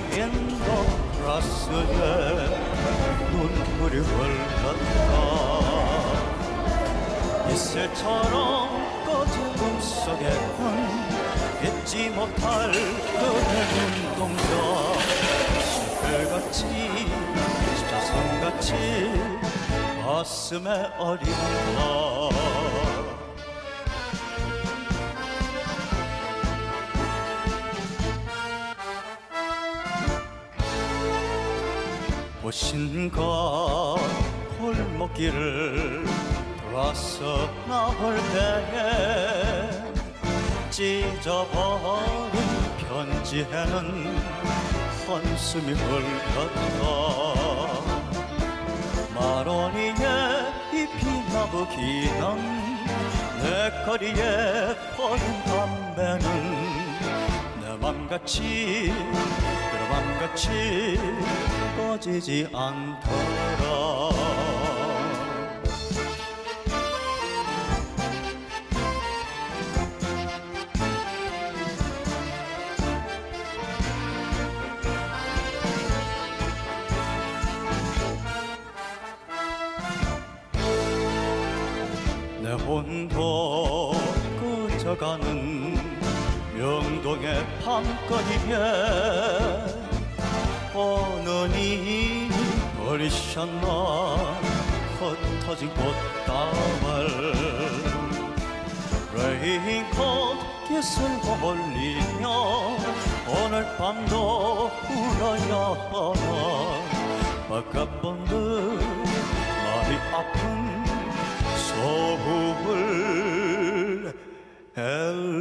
인도라스에 눈물이 흘렀다. 이슬처럼 꺼진 꿈속에는 잊지 못할 그대 눈동자. 별같이 십자선같이 가슴에 어린다. 보신과 골목길을 돌아서 나올 때에 찢어버린 편지에는 한숨이 흘렀다. 마로니에 잎이 나부기는 내 거리에 버린 담배는 내 맘같이 그런 맘같이 꺼지지 않더라. 내 혼도 꺼져가는 명동의 밤거리에 어느 님이 버리셨나 흩어진 꽃다발. 레인콧 깃을 올리며 오늘 밤도 울어야 하나. 바깥분들 마음이 아픈 소음을